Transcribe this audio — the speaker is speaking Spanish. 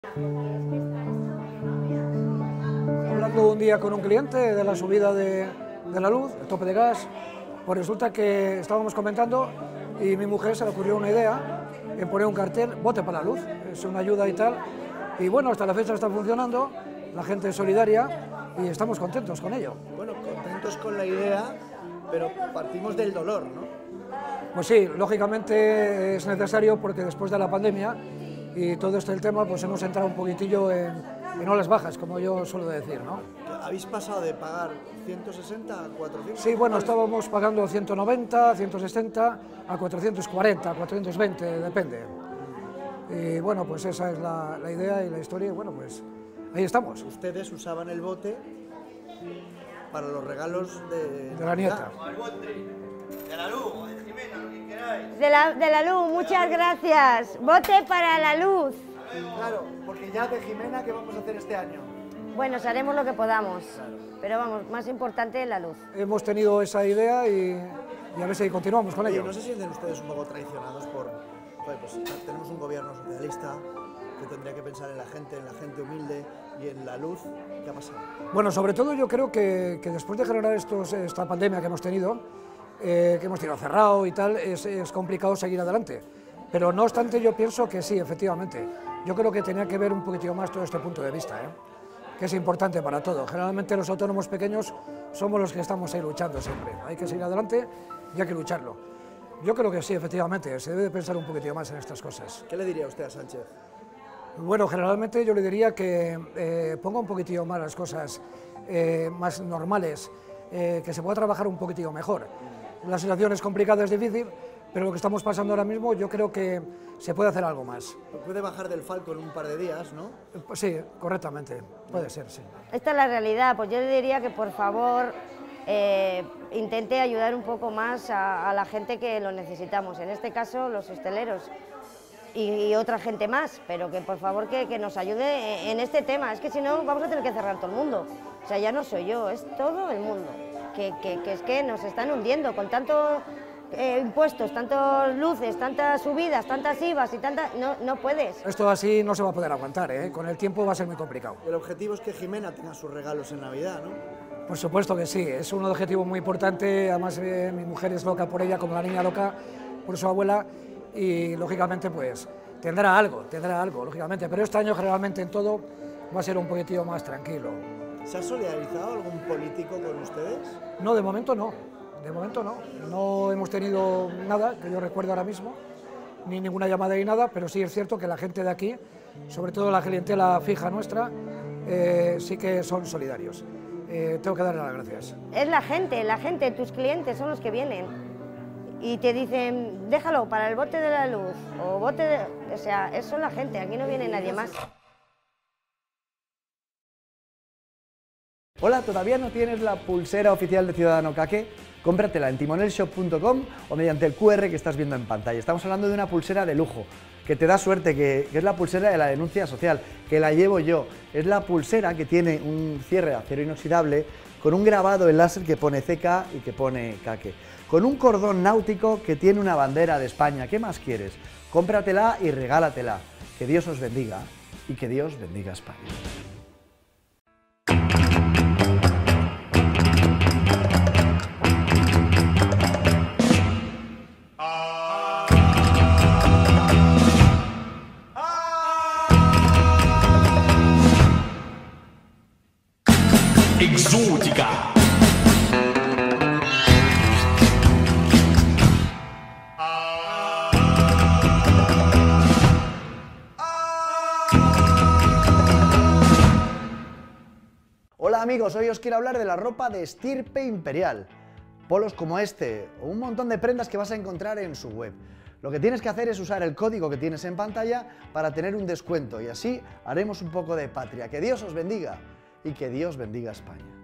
Hablando un día con un cliente de la subida de la luz, el tope de gas, pues resulta que estábamos comentando y mi mujer se le ocurrió una idea en poner un cartel, vote para la luz, es una ayuda y tal, y bueno, hasta la fecha está funcionando, la gente es solidaria y estamos contentos con ello. Bueno, contentos con la idea, pero partimos del dolor, ¿no? Pues sí, lógicamente es necesario porque después de la pandemia y todo este el tema, pues hemos entrado un poquitillo en olas bajas, como yo suelo decir, ¿no? ¿Habéis pasado de pagar 160 a 400? Sí, bueno, estábamos pagando 190, 160, a 440, 420, depende. Y bueno, pues esa es la idea y la historia, y bueno, pues ahí estamos. Ustedes usaban el bote para los regalos de la nieta. De la luz, de Jimena, lo que queráis. De la luz, muchas gracias. Vote para la luz. Claro, porque ya de Jimena, ¿qué vamos a hacer este año? Bueno, haremos lo que podamos, pero vamos, más importante la luz. Hemos tenido esa idea y a ver si continuamos con ello. ¿No se sienten ustedes un poco traicionados por... Joder, pues tenemos un gobierno socialista que tendría que pensar en la gente humilde y en la luz? ¿Qué ha pasado? Bueno, sobre todo yo creo que después de generar esta pandemia que hemos tenido, que hemos tenido cerrado y tal, es complicado seguir adelante. Pero no obstante, yo pienso que sí, efectivamente. Yo creo que tenía que ver un poquitillo más todo este punto de vista, que es importante para todo. Generalmente los autónomos pequeños somos los que estamos ahí luchando siempre. Hay que seguir adelante y hay que lucharlo. Yo creo que sí, efectivamente, se debe pensar un poquitillo más en estas cosas. ¿Qué le diría usted a Sánchez? Bueno, generalmente yo le diría que ponga un poquitillo más las cosas más normales, que se pueda trabajar un poquitillo mejor. La situación es complicada, es difícil, pero lo que estamos pasando ahora mismo yo creo que se puede hacer algo más. Puede bajar del Falcon un par de días, ¿no? Pues sí, correctamente, puede ser, sí. Esta es la realidad, pues yo le diría que por favor intente ayudar un poco más a la gente que lo necesitamos, en este caso los hosteleros y otra gente más, pero que por favor que nos ayude en este tema, es que si no vamos a tener que cerrar todo el mundo, o sea, ya no soy yo, es todo el mundo, que es que nos están hundiendo con tantos impuestos, tantas luces, tantas subidas, tantas IVAs y tantas... No puedes. Esto así no se va a poder aguantar, con el tiempo va a ser muy complicado. El objetivo es que Jimena tenga sus regalos en Navidad, ¿no? Por supuesto que sí, es un objetivo muy importante, además mi mujer es loca por ella, como la niña loca por su abuela, y lógicamente pues tendrá algo, lógicamente, pero este año generalmente en todo va a ser un poquitillo más tranquilo. ¿Se ha solidarizado algún político con ustedes? No, de momento no, no hemos tenido nada, que yo recuerdo ahora mismo, ni ninguna llamada ni nada, pero sí es cierto que la gente de aquí, sobre todo la clientela fija nuestra, sí que son solidarios. Tengo que darle las gracias. Es la gente, tus clientes son los que vienen y te dicen, déjalo para el bote de la luz, o bote de... O sea, eso es la gente, aquí no viene nadie más. Hola, ¿todavía no tienes la pulsera oficial de Ciudadano Kake? Cómpratela en timonelshop.com o mediante el QR que estás viendo en pantalla. Estamos hablando de una pulsera de lujo, que te da suerte, que es la pulsera de la denuncia social, que la llevo yo. Es la pulsera que tiene un cierre de acero inoxidable con un grabado en láser que pone CK y que pone Kake. Con un cordón náutico que tiene una bandera de España. ¿Qué más quieres? Cómpratela y regálatela. Que Dios os bendiga y que Dios bendiga a España. Exótica. Hola amigos, hoy os quiero hablar de la ropa de estirpe imperial. Polos como este o un montón de prendas que vas a encontrar en su web. Lo que tienes que hacer es usar el código que tienes en pantalla para tener un descuento y así haremos un poco de patria. Que Dios os bendiga y que Dios bendiga a España.